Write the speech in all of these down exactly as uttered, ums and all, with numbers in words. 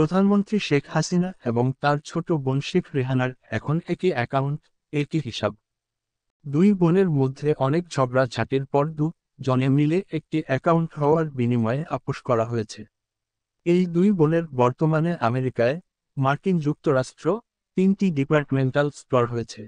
প্রধানমন্ত্রী শেখ হাসিনা এবং তার ছোট বোন শেখ রেহানার এখন একই অ্যাকাউন্ট, একই হিসাব। দুই বোনের মধ্যে অনেক ঝগড়াঝাটির পর দু জনে মিলে একটি অ্যাকাউন্ট হওয়ার বিনিময়ে আপোস করা হয়েছে। এই দুই বোনের বর্তমানে আমেরিকায়, মার্কিন যুক্তরাষ্ট্র, তিনটি ডিপার্টমেন্টাল স্টোর হয়েছে।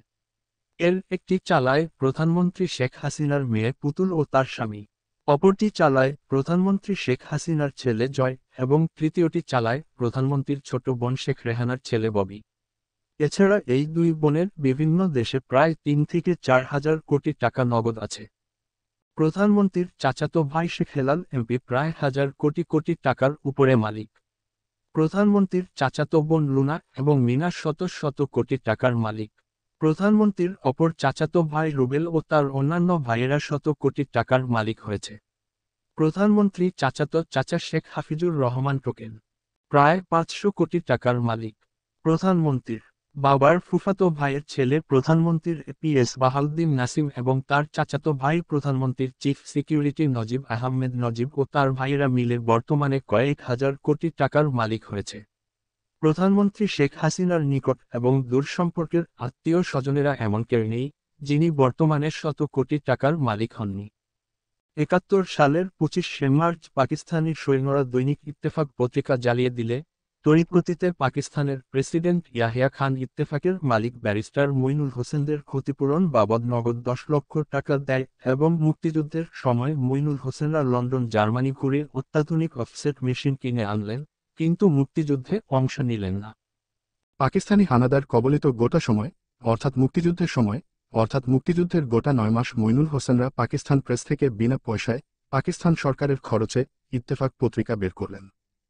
এর একটি চালায় প্রধানমন্ত্রী শেখ হাসিনার মেয়ে পুতুল ও তার স্বামী, অপরটি চালায় প্রধানমন্ত্রী শেখ হাসিনার ছেলে জয় এবং তৃতীয়টি চালায় প্রধানমন্ত্রীর ছোট বোন শেখ রেহানার ছেলে ববি। এছাড়া এই দুই বোনের বিভিন্ন দেশে প্রায় তিন থেকে চার হাজার কোটি টাকা নগদ আছে। প্রধানমন্ত্রীর চাচাতো ভাই শেখ হেলাল এমপি প্রায় হাজার কোটি কোটি টাকার উপরে মালিক। প্রধানমন্ত্রীর চাচাতো বোন লুনা এবং মিনা শত শত কোটি টাকার মালিক। প্রধানমন্ত্রীর অপর চাচাতো ভাই রুবেল ও তার অন্যান্য ভাইয়েরা শত কোটি টাকার মালিক হয়েছে। প্রধানমন্ত্রী চাচাতো চাচা শেখ হাফিজুর রহমান টোকেন প্রায় পাঁচশো কোটি টাকার মালিক। প্রধানমন্ত্রীর বাবার ফুফাতো ভাইয়ের ছেলে প্রধানমন্ত্রীর এপিএস বাহাউদ্দিন নাসিম এবং তার চাচাতো ভাই প্রধানমন্ত্রীর চিফ সিকিউরিটি নজিব আহমেদ নজিব ও তার ভাইয়েরা মিলে বর্তমানে কয়েক হাজার কোটি টাকার মালিক হয়েছে। প্রধানমন্ত্রী শেখ হাসিনার নিকট এবং দূর সম্পর্কের আত্মীয় স্বজনেরা এমন কেউ নেই, যিনি বর্তমানে শত কোটি টাকার মালিক হননি। একাত্তর সালের পঁচিশে মার্চ পাকিস্তানি সৈন্যরা দৈনিক ইত্তেফাক পত্রিকা জ্বালিয়ে দিলে তড়িৎগতিতে পাকিস্তানের প্রেসিডেন্ট ইয়াহিয়া খান ইত্তেফাকের মালিক ব্যারিস্টার মইনুল হোসেনদের ক্ষতিপূরণ বাবদ নগদ দশ লক্ষ টাকা দেয় এবং মুক্তিযুদ্ধের সময় মইনুল হোসেনরা লন্ডন জার্মানি ঘুরে অত্যাধুনিক অফসেট মেশিন কিনে আনলেন, কিন্তু মুক্তিযুদ্ধে অংশ নিলেন না। পাকিস্তানি হানাদার কবলিত গোটা সময়, অর্থাৎ মুক্তিযুদ্ধের সময়, অর্থাৎ মুক্তিযুদ্ধের গোটা নয় মাস মইনুল হোসেনরা পাকিস্তান প্রেস থেকে বিনা পয়সায় পাকিস্তান সরকারের খরচে ইত্তেফাক পত্রিকা বের করলেন।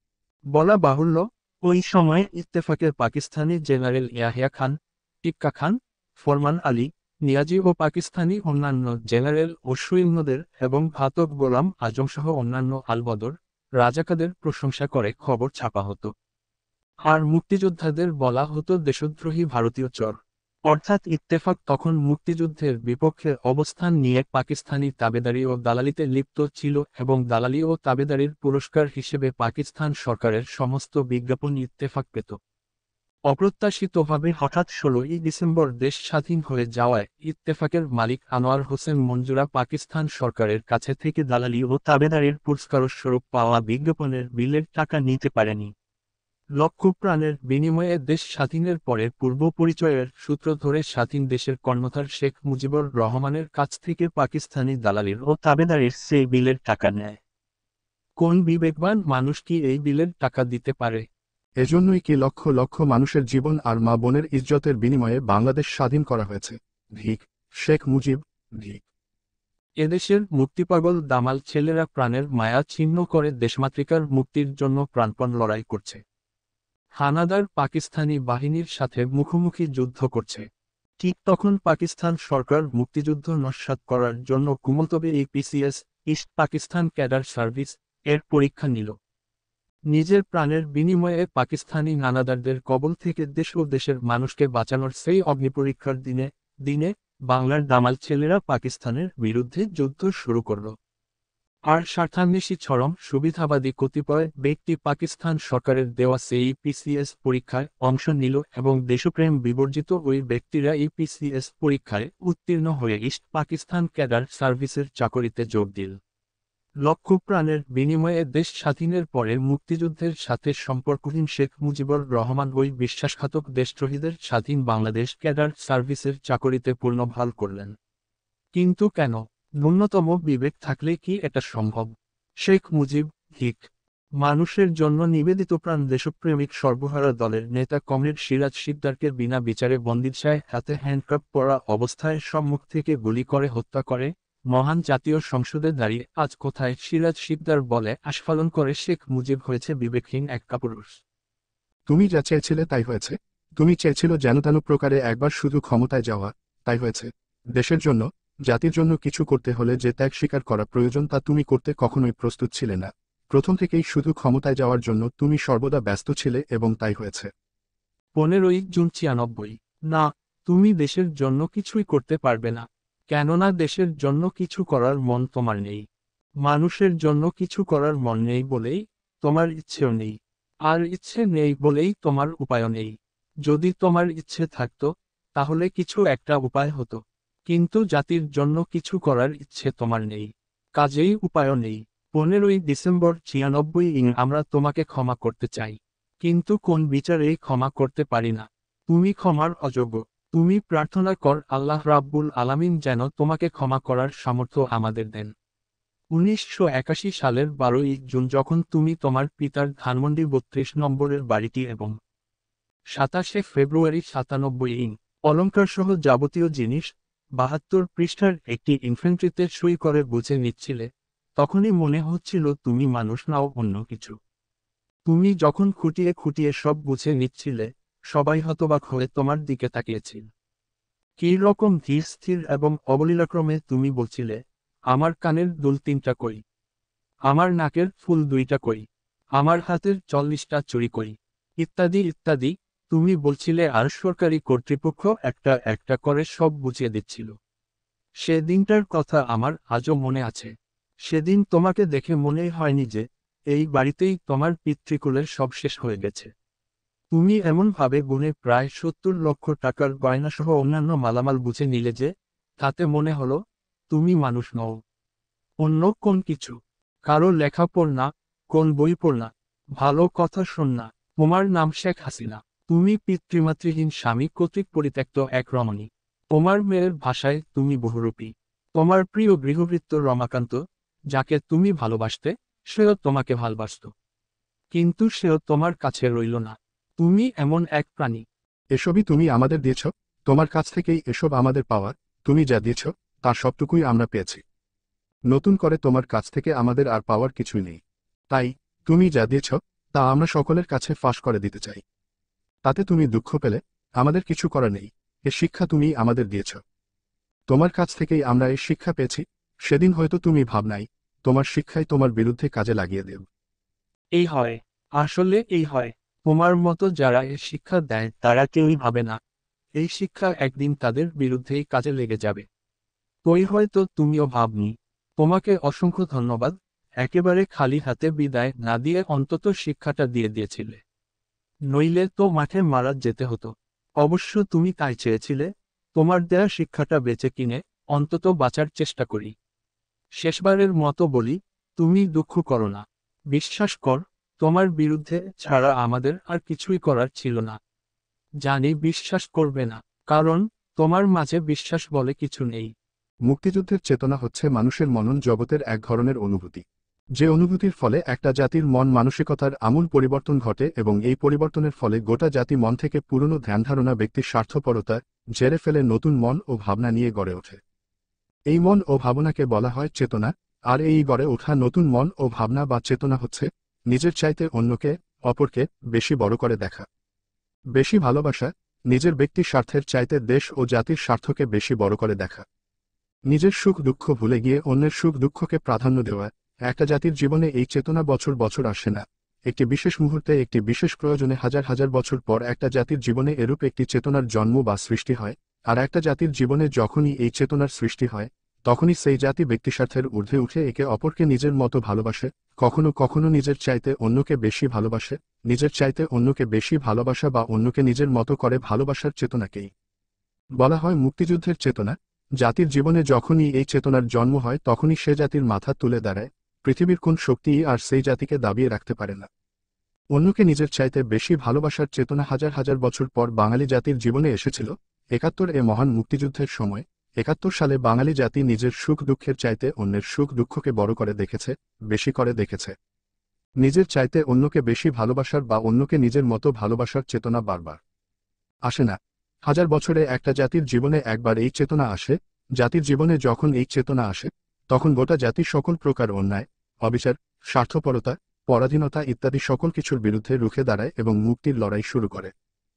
বলা বাহুল্য, ওই সময় ইত্তেফাকের পাকিস্তানি জেনারেল ইয়াহিয়া খান, টিক্কা খান, ফরমান আলী, নিয়াজি ও পাকিস্তানি অন্যান্য জেনারেল ও সৈন্যদের এবং ঘাতক গোলাম আজমসহ অন্যান্য আলবদর রাজাকাদের প্রশংসা করে খবর ছাপা হতো। আর মুক্তিযোদ্ধাদের বলা হতো দেশদ্রোহী ভারতীয় চর। অর্থাৎ ইত্তেফাক তখন মুক্তিযুদ্ধের বিপক্ষে অবস্থান নিয়ে পাকিস্তানি তাবেদারি ও দালালিতে লিপ্ত ছিল এবং দালালি ও তাবেদারির পুরস্কার হিসেবে পাকিস্তান সরকারের সমস্ত বিজ্ঞাপন ইত্তেফাক পেত। অপ্রত্যাশিতভাবে হঠাৎ ষোলোই ডিসেম্বর দেশ স্বাধীন হয়ে যাওয়ায় ইত্তেফাকের মালিক আনোয়ার হোসেন মঞ্জুরা পাকিস্তান সরকারের কাছে থেকে দালালি ও তাবেদারির পুরস্কারস্বরূপ পাওয়া বিজ্ঞাপনের বিলের টাকা নিতে পারেনি। লক্ষ প্রাণের বিনিময়ে দেশ স্বাধীনের পরে পূর্ব পরিচয়ের সূত্র ধরে স্বাধীন দেশের কর্ণধার শেখ মুজিবুর রহমানের কাছ থেকে পাকিস্তানি দালালির ও তাবেদারির সেই বিলের টাকা নেয়। কোন বিবেকবান মানুষ কি এই বিলের টাকা দিতে পারে? এজন্যই কি লক্ষ লক্ষ মানুষের জীবন আর মা বোনের ইজ্জতের বিনিময়ে বাংলাদেশ স্বাধীন করা হয়েছে। ভিক শেখ মুজিব, ভিক। এদেশের মুক্তিপাগল দামাল ছেলেরা প্রাণের মায়া ছিন্ন করে দেশমাতৃকার মুক্তির জন্য প্রাণপণ লড়াই করছে। হানাদার পাকিস্তানি বাহিনীর সাথে মুখোমুখি যুদ্ধ করছে। ঠিক তখন পাকিস্তান সরকার মুক্তিযুদ্ধ নস্যাৎ করার জন্য কুমন্তবে এই PCS, east Pakistan cadre service, এর পরীক্ষা নিল। নিজের প্রাণের বিনিময়ে পাকিস্তানি হানাদারদের কবল থেকে দেশ ও দেশের মানুষকে বাঁচানোর সেই অগ্নিপরীক্ষার দিনে দিনে বাংলার দামাল ছেলেরা পাকিস্তানের বিরুদ্ধে যুদ্ধ শুরু করল। আর স্বার্থান্বেষী চরম সুবিধাবাদী কতিপয় ব্যক্তি পাকিস্তান সরকারের দেওয়া সেই পিসিএস পরীক্ষায় অংশ নিল এবং দেশপ্রেম বিবর্জিত ওই ব্যক্তিরা এই পিসিএস পরীক্ষায় উত্তীর্ণ হয়ে ইস্ট পাকিস্তান ক্যাডার সার্ভিসের চাকরিতে যোগ দিল। লক্ষ প্রাণের বিনিময়ে দেশ স্বাধীনের পরে মুক্তিযুদ্ধের সাথে সম্পর্কহীন শেখ মুজিবুর রহমান ওই বিশ্বাসঘাতক দেশদ্রোহীদের স্বাধীন বাংলাদেশ ক্যাডার সার্ভিসের চাকরিতে পুনর্বহাল করলেন। কিন্তু কেন? ন্যূনতম বিবেক থাকলে কি এটা সম্ভব? শেখ মুজিব, হিক। মানুষের জন্য নিবেদিত প্রাণ দেশপ্রেমিক সর্বহারা দলের নেতা কমরেড সিরাজ শিকদারকে বিনা বিচারে বন্দিশায় হাতে হ্যান্ডকাপ পরা অবস্থায় সম্মুখ থেকে গুলি করে হত্যা করে মহান জাতীয় সংসদে দাঁড়িয়ে আজ কোথায় সিরাজ শিকদার বলে আস্ফালন করে শেখ মুজিব হয়েছে বিবেকহীন এক কাপুরুষ। তুমি যা চেয়েছিলে তাই হয়েছে। তুমি চেয়েছিল যেন তেন প্রকারে একবার শুধু ক্ষমতায় যাওয়া, তাই হয়েছে। দেশের জন্য, জাতির জন্য কিছু করতে হলে যে ত্যাগ স্বীকার করা প্রয়োজন তা তুমি করতে কখনোই প্রস্তুত ছিলে না। প্রথম থেকেই শুধু ক্ষমতায় যাওয়ার জন্য তুমি সর্বদা ব্যস্ত ছিলে এবং তাই হয়েছে। পনেরোই জুন ছিয়ানব্বই। না, তুমি দেশের জন্য কিছুই করতে পারবে না, কেননা দেশের জন্য কিছু করার মন তোমার নেই। মানুষের জন্য কিছু করার মন নেই বলেই তোমার ইচ্ছেও নেই। আর ইচ্ছে নেই বলেই তোমার উপায় নেই। যদি তোমার ইচ্ছে থাকতো তাহলে কিছু একটা উপায় হতো, কিন্তু জাতির জন্য কিছু করার ইচ্ছে তোমার নেই, কাজেই উপায়ও নেই। পনেরোই ডিসেম্বর ছিয়ানব্বই ইং আমরা তোমাকে ক্ষমা করতে চাই, কিন্তু কোন বিচারেই ক্ষমা করতে পারি না। তুমি ক্ষমার অযোগ্য। তুমি প্রার্থনা কর আল্লাহ রাব্বুল আলামিন যেন তোমাকে ক্ষমা করার সামর্থ্য আমাদের দেন। উনিশশো একাশি সালের বারোই জুন যখন তুমি তোমার পিতার ধানমন্ডি বত্রিশ নম্বরের বাড়িটি এবং সাতাশে ফেব্রুয়ারি সাতানব্বই ইং অলঙ্কারসহ যাবতীয় জিনিস বাহাত্তর পৃষ্ঠার একটি ইনফেন্ট্রিতে সই করে বুঝে নিচ্ছিলে, তখনই মনে হচ্ছিল তুমি মানুষ নাও অন্য কিছু। তুমি যখন খুঁটিয়ে খুঁটিয়ে সব বুঝে নিচ্ছিলে, সবাই হতবাক হয়ে তোমার দিকে তাকিয়েছিল। কী রকম ধীর স্থির এবং অবলীলাক্রমে তুমি বলছিলে, আমার কানের দুল তিনটা কই, আমার নাকের ফুল দুইটা কই, আমার হাতের চল্লিশটা চুরি কই, ইত্যাদি ইত্যাদি। তুমি বলছিলে আর সরকারি কর্তৃপক্ষ একটা একটা করে সব বুঝিয়ে দিচ্ছিল। সে দিনটার কথা আমার আজও মনে আছে। সেদিন তোমাকে দেখে মনেই হয়নি যে এই বাড়িতেই তোমার পিতৃকুলের সব শেষ হয়ে গেছে। তুমি এমনভাবে গুণে প্রায় সত্তর লক্ষ টাকার গয়নাসহ অন্যান্য মালামাল বুঝে নিলে যে তাতে মনে হলো তুমি মানুষ নও, অন্য কোন কিছু। কারো লেখা পড় না, কোন বই পড় না, ভালো কথা শোন না। তোমার নাম শেখ হাসিনা। তুমি পিতৃমাতৃহীন স্বামী কর্তৃক পরিত্যক্ত এক রমণী। তোমার মেয়ের ভাষায় তুমি বহুরূপী। তোমার প্রিয় গৃহভৃত্য রমাকান্ত, যাকে তুমি ভালোবাসতে, সেও তোমাকে ভালবাসত, কিন্তু সেও তোমার কাছে রইল না। তুমি এমন এক প্রাণী। এসবই তুমি আমাদের দিয়েছ, তোমার কাছ থেকেই এসব আমাদের পাওয়া। তুমি যা দিয়েছ তার সবটুকুই আমরা পেয়েছি। নতুন করে তোমার কাছ থেকে আমাদের আর পাওয়ার কিছুই নেই। তাই তুমি যা দিয়েছ তা আমরা সকলের কাছে ফাঁস করে দিতে চাই। তাতে তুমি দুঃখ পেলে আমাদের কিছু করার নেই। এ শিক্ষা তুমি আমাদের দিয়েছ, তোমার কাছ থেকেই আমরা এই শিক্ষা পেয়েছি। সেদিন হয়তো তুমি ভাবনাই তোমার শিক্ষাই তোমার বিরুদ্ধে কাজে লাগিয়ে দেব। এই হয়, আসলে এই হয়। তোমার মতো যারা এ শিক্ষা দেয় তারা কেউই ভাবে না এই শিক্ষা একদিন তাদের বিরুদ্ধেই কাজে লেগে যাবে। তুই হয়তো তুমিও ভাবনি। তোমাকে অসংখ্য ধন্যবাদ। একেবারে খালি হাতে বিদায় না দিয়ে অন্তত শিক্ষাটা দিয়ে দিয়েছিলে, নইলে তো মাঠে মারা যেতে হতো। অবশ্য তুমি তাই চেয়েছিলে। তোমার দেয়া শিক্ষাটা বেঁচে কিনে অন্তত বাঁচার চেষ্টা করি। শেষবারের মতো বলি, তুমি দুঃখ করো না। বিশ্বাস কর, তোমার বিরুদ্ধে ছাড়া আমাদের আর কিছুই করার ছিল না। জানি বিশ্বাস করবে না, কারণ তোমার মাঝে বিশ্বাস বলে কিছু নেই। মুক্তিযুদ্ধের চেতনা হচ্ছে মানুষের মনন জগতের এক ধরনের অনুভূতি, যে অনুভূতির ফলে একটা জাতির মন মানসিকতার আমূল পরিবর্তন ঘটে এবং এই পরিবর্তনের ফলে গোটা জাতি মন থেকে পুরনো ধ্যানধারণা ব্যক্তির স্বার্থপরতা ঝেড়ে ফেলে নতুন মন ও ভাবনা নিয়ে গড়ে ওঠে। এই মন ও ভাবনাকে বলা হয় চেতনা। আর এই গড়ে ওঠা নতুন মন ও ভাবনা বা চেতনা হচ্ছে নিজের চাইতে অন্যকে, অপরকে বেশি বড় করে দেখা, বেশি ভালোবাসা, নিজের ব্যক্তির স্বার্থের চাইতে দেশ ও জাতির স্বার্থকে বেশি বড় করে দেখা, নিজের সুখ দুঃখ ভুলে গিয়ে অন্যের সুখ দুঃখকে প্রাধান্য দেওয়া। একটা জাতির জীবনে এই চেতনা বছর বছর আসে না। একটি বিশেষ মুহূর্তে, একটি বিশেষ প্রয়োজনে হাজার হাজার বছর পর একটা জাতির জীবনে এরূপ একটি চেতনার জন্ম বা সৃষ্টি হয়। আর একটা জাতির জীবনে যখনই এই চেতনার সৃষ্টি হয়, তখনই সেই জাতি ব্যক্তিস্বার্থের ঊর্ধ্বে উঠে একে অপরকে নিজের মতো ভালোবাসে, কখনো কখনো নিজের চাইতে অন্যকে বেশি ভালোবাসে। নিজের চাইতে অন্যকে বেশি ভালোবাসা বা অন্যকে নিজের মতো করে ভালোবাসার চেতনাকেই বলা হয় মুক্তিযুদ্ধের চেতনা। জাতির জীবনে যখনই এই চেতনার জন্ম হয়, তখনই সে জাতির মাথা তুলে দাঁড়ায়। পৃথিবীর কোন শক্তিই আর সেই জাতিকে দাবিয়ে রাখতে পারে না। অন্যকে নিজের চাইতে বেশি ভালোবাসার চেতনা হাজার হাজার বছর পর বাঙালি জাতির জীবনে এসেছিল একাত্তর এ মহান মুক্তিযুদ্ধের সময়। একাত্তর সালে বাঙালি জাতি নিজের সুখ দুঃখের চাইতে অন্যের সুখ দুঃখকে বড় করে দেখেছে, বেশি করে দেখেছে। নিজের চাইতে অন্যকে বেশি ভালোবাসার বা অন্যকে নিজের মতো ভালোবাসার চেতনা বারবার আসে না। হাজার বছরে একটা জাতির জীবনে একবার এই চেতনা আসে। জাতির জীবনে যখন এই চেতনা আসে, তখন গোটা জাতি সকল প্রকার অন্যায়, অবিচার, স্বার্থপরতা, পরাধীনতা ইত্যাদি সকল কিছুর বিরুদ্ধে রুখে দাঁড়ায় এবং মুক্তির লড়াই শুরু করে।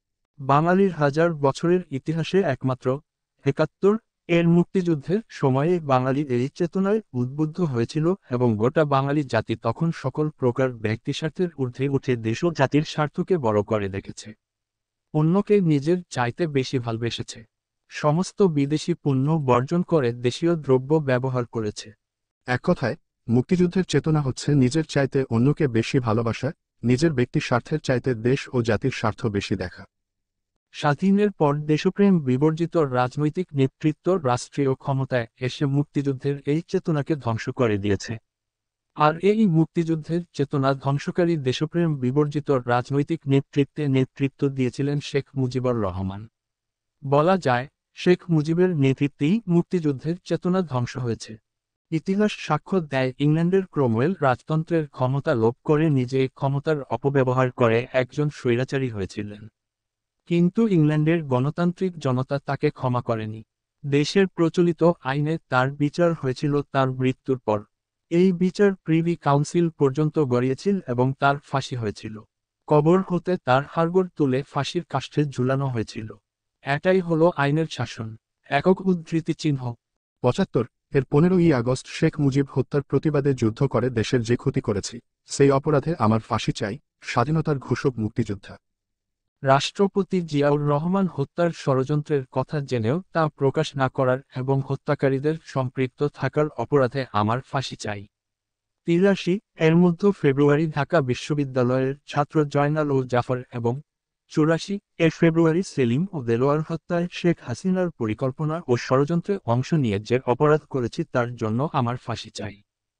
বাঙালির হাজার বছরের ইতিহাসে একমাত্র একাত্তর এর মুক্তিযুদ্ধের সময়ে বাঙালি এই চেতনায় উদ্বুদ্ধ হয়েছিল এবং গোটা বাঙালি জাতি তখন সকল প্রকার ব্যক্তিস্বার্থের ঊর্ধ্বে উঠে দেশ ও জাতির স্বার্থকে বড় করে দেখেছে, অন্যকে নিজের চাইতে বেশি ভালবেসেছে, সমস্ত বিদেশি পণ্য বর্জন করে দেশীয় দ্রব্য ব্যবহার করেছে। এক কথায় মুক্তিযুদ্ধের চেতনা হচ্ছে নিজের চাইতে অন্যকে বেশি ভালোবাসা, নিজের ব্যক্তি স্বার্থের চাইতে দেশ ও জাতির স্বার্থ বেশি দেখা। স্বাধীনের পর দেশপ্রেম বিবর্জিত রাজনৈতিক নেতৃত্ব রাষ্ট্রীয় ক্ষমতায় এসে মুক্তিযুদ্ধের এই চেতনাকে ধ্বংস করে দিয়েছে। আর এই মুক্তিযুদ্ধের চেতনা ধ্বংসকারী দেশপ্রেম বিবর্জিত রাজনৈতিক নেতৃত্বে নেতৃত্ব দিয়েছিলেন শেখ মুজিবুর রহমান। বলা যায়, শেখ মুজিবের নেতৃত্বেই মুক্তিযুদ্ধের চেতনা ধ্বংস হয়েছে। ইতিহাস সাক্ষ্য দেয়, ইংল্যান্ডের ক্রমওয়েল রাজতন্ত্রের ক্ষমতা লোভ করে নিজে ক্ষমতার অপব্যবহার করে একজন স্বৈরাচারী হয়েছিলেন। কিন্তু ইংল্যান্ডের গণতান্ত্রিক জনতা তাকে ক্ষমা করেনি। দেশের প্রচলিত আইনে তার বিচার হয়েছিল তার মৃত্যুর পর। এই বিচার প্রিভি কাউন্সিল পর্যন্ত গড়িয়েছিল এবং তার ফাঁসি হয়েছিল। কবর হতে তার হাড়গোড় তুলে ফাঁসির কাষ্ঠে ঝুলানো হয়েছিল। এটাই হলো আইনের শাসন। একক উদ্ধৃতি চিহ্ন। পঁচাত্তর এর পনেরোই আগস্ট শেখ মুজিব হত্যার প্রতিবাদে যুদ্ধ করে দেশের যে ক্ষতি করেছি, সেই অপরাধে আমার ফাঁসি চাই। স্বাধীনতার ঘোষক মুক্তিযোদ্ধা। রাষ্ট্রপতি জিয়াউর রহমান হত্যার ষড়যন্ত্রের কথা জেনেও তা প্রকাশ না করার এবং হত্যাকারীদের সম্পৃক্ত থাকার অপরাধে আমার ফাঁসি চাই। তিরাশি এর মধ্যে ফেব্রুয়ারি ঢাকা বিশ্ববিদ্যালয়ের ছাত্র জয়নাল ও জাফর এবং চুরাশি এর ফেব্রুয়ারি সেলিম ও দেলোয়ার হত্যায় শেখ হাসিনার পরিকল্পনা ও ষড়যন্ত্রে অংশ নিয়ে যে অপরাধ করেছি তার জন্য আমার ফাঁসি চাই।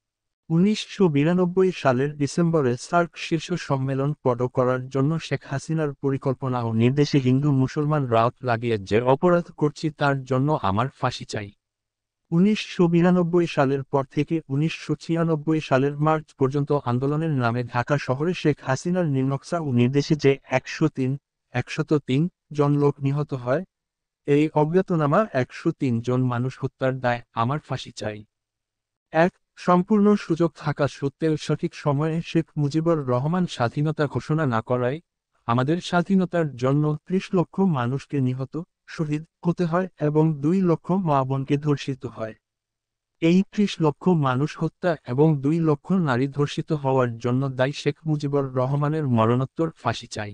উনিশশো বিরানব্বই সালের ডিসেম্বরে সার্ক শীর্ষ সম্মেলন পড করার জন্য শেখ হাসিনার পরিকল্পনা ও নির্দেশে হিন্দু মুসলমান রাউত লাগিয়ে যে অপরাধ করছি তার জন্য আমার ফাঁসি চাই। উনিশশো বিরানব্বই সালের পর থেকে উনিশশো ছিয়ানব্বই সালের মার্চ পর্যন্ত আন্দোলনের নামে ঢাকা শহরে শেখ হাসিনার নির্নকশা ও নির্দেশে যে একশো তিন একশত তিন জন লোক নিহত হয়, এই অজ্ঞাতনামা একশো তিন জন মানুষ হত্যার দায় আমার ফাঁসি চাই। এক সম্পূর্ণ সুযোগ থাকা সত্ত্বেও সঠিক সময়ে শেখ মুজিবুর রহমান স্বাধীনতা ঘোষণা না করায় আমাদের স্বাধীনতার জন্য ত্রিশ লক্ষ মানুষকে নিহত, শহীদ হতে হয় এবং দুই লক্ষ মা বোনকে ধর্ষিত হয়। এই ত্রিশ লক্ষ মানুষ হত্যা এবং দুই লক্ষ নারী ধর্ষিত হওয়ার জন্য দায়ী শেখ মুজিবুর রহমানের মরণোত্তর ফাঁসি চাই।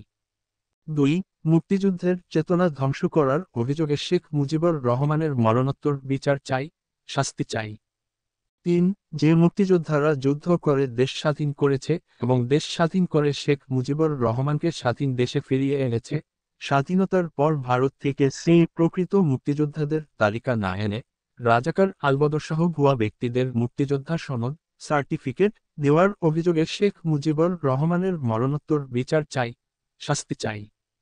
দুই মুক্তিযুদ্ধের চেতনা ধ্বংস করার অভিযোগে শেখ মুজিবুর রহমানের মরণোত্তর বিচার চাই, শাস্তি চাই। তিন যে মুক্তিযোদ্ধারা যুদ্ধ করে দেশ স্বাধীন করেছে এবং দেশ স্বাধীন করে শেখ মুজিবুর রহমানকে স্বাধীন দেশে ফিরিয়ে এনেছে, স্বাধীনতার পর ভারত থেকে সেই প্রকৃত মুক্তিযোদ্ধাদের তালিকা না এনে রাজাকার আলবদরসহ ভুয়া ব্যক্তিদের মুক্তিযোদ্ধা সনদ, সার্টিফিকেট দেওয়ার অভিযোগে শেখ মুজিবুর রহমানের মরণোত্তর বিচার চাই, শাস্তি চাই।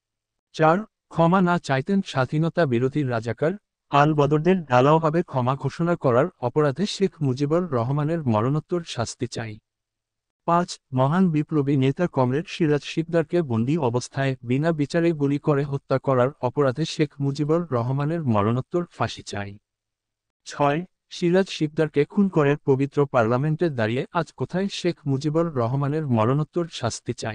চার ক্ষমা না চাইতেন স্বাধীনতা বিরোধী রাজাকার আল বদরদের ঢালাওভাবে ক্ষমা ঘোষণা করার অপরাধে শেখ মুজিবুর রহমানের মরণোত্তর শাস্তি চাই। পাঁচ মহান বিপ্লবী নেতা কমরেড সিরাজ শিকদারকে বন্দী অবস্থায় বিনা বিচারে গুলি করে হত্যা করার অপরাধে শেখ মুজিবুর রহমানের মরণোত্তর ফাঁসি চাই। ছয় সিরাজ শিকদারকে খুন করে পবিত্র পার্লামেন্টে দাঁড়িয়ে আজ কোথায় শেখ মুজিবুর রহমানের মরণোত্তর শাস্তি চাই।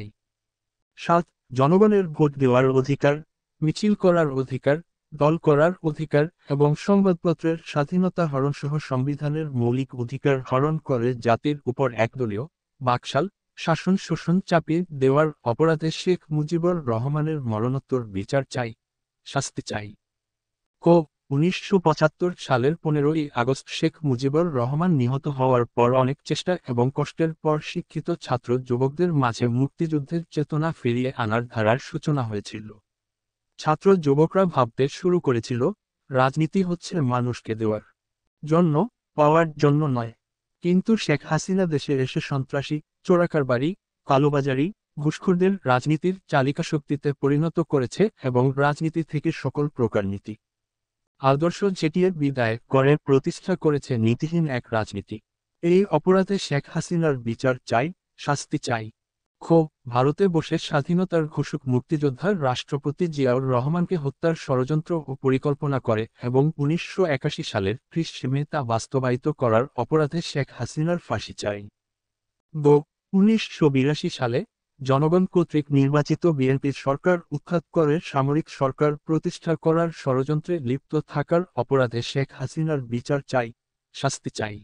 সাত জনগণের ভোট দেওয়ার অধিকার, মিছিল করার অধিকার, দল করার অধিকার এবং সংবাদপত্রের স্বাধীনতা হরণসহ সংবিধানের মৌলিক অধিকার হরণ করে জাতির উপর একদলীয় বাকশাল শাসন শোষণ চাপিয়ে দেওয়ার অপরাধে শেখ মুজিবুর রহমানের মরণোত্তর বিচার চাই, শাস্তি চাই। ক উনিশশো পঁচাত্তর সালের পনেরোই আগস্ট শেখ মুজিবুর রহমান নিহত হওয়ার পর অনেক চেষ্টা এবং কষ্টের পর শিক্ষিত ছাত্র যুবকদের মাঝে মুক্তিযুদ্ধের চেতনা ফিরিয়ে আনার ধারার সূচনা হয়েছিল। ছাত্র যুবকরা ভাবতে শুরু করেছিল, রাজনীতি হচ্ছে মানুষকে দেওয়ার জন্য, পাওয়ার জন্য নয়। কিন্তু শেখ হাসিনা দেশে এসে সন্ত্রাসী, চোরাকারবারি, কালোবাজারি, ঘুষখোরদের রাজনীতির চালিকাশক্তিতে পরিণত করেছে এবং রাজনীতি থেকে সকল প্রকার নীতি আদর্শ ঝেঁটিয়ে বিদায় করে প্রতিষ্ঠা করেছে নীতিহীন এক রাজনীতি। এই অপরাধে শেখ হাসিনার বিচার চাই, শাস্তি চাই। খ ভারতে বসে স্বাধীনতার ঘোষক মুক্তিযোদ্ধার রাষ্ট্রপতি জিয়াউর রহমানকে হত্যার ষড়যন্ত্র ও পরিকল্পনা করে এবং উনিশশো একাশি সালের ত্রিশ মে তা বাস্তবায়িত করার অপরাধে শেখ হাসিনার ফাঁসি চাই। গ উনিশশো বিরাশি সালে জনগণ কর্তৃক নির্বাচিত বিএনপির সরকার উৎখাত করে সামরিক সরকার প্রতিষ্ঠা করার ষড়যন্ত্রে লিপ্ত থাকার অপরাধে শেখ হাসিনার বিচার চাই, শাস্তি চাই।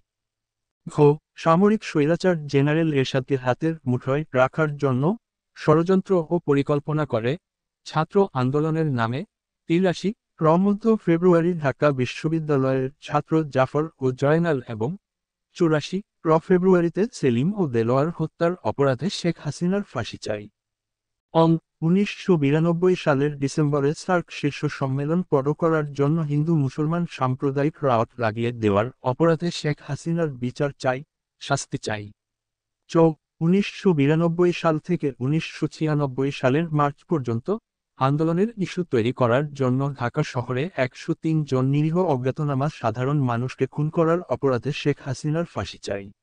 ঘ সামরিক স্বৈরাচার জেনারেল এরশাদকে হাতের মুঠোয় রাখার জন্য ষড়যন্ত্র ও পরিকল্পনা করে ছাত্র আন্দোলনের নামে তিরাশি ক্রমধ্য ফেব্রুয়ারি ঢাকা বিশ্ববিদ্যালয়ের ছাত্র জাফর ও জয়নাল এবং চুরাশি প্র ফেব্রুয়ারিতে সেলিম ও দেলোয়ার হত্যার অপরাধে শেখ হাসিনার ফাঁসি চাই। অং উনিশশো বিরানব্বই সালের ডিসেম্বরে সার্ক শীর্ষ সম্মেলন পর করার জন্য হিন্দু মুসলমান সাম্প্রদায়িক রাওয়াত লাগিয়ে দেওয়ার অপরাধে শেখ হাসিনার বিচার চাই, শাস্তি চাই। চ উনিশশো বিরানব্বই সাল থেকে উনিশশো ছিয়ানব্বই সালের মার্চ পর্যন্ত আন্দোলনের ইস্যু তৈরি করার জন্য ঢাকা শহরে একশো তিন জন নিরীহ অজ্ঞাতনামা সাধারণ মানুষকে খুন করার অপরাধে শেখ হাসিনার ফাঁসি চাই।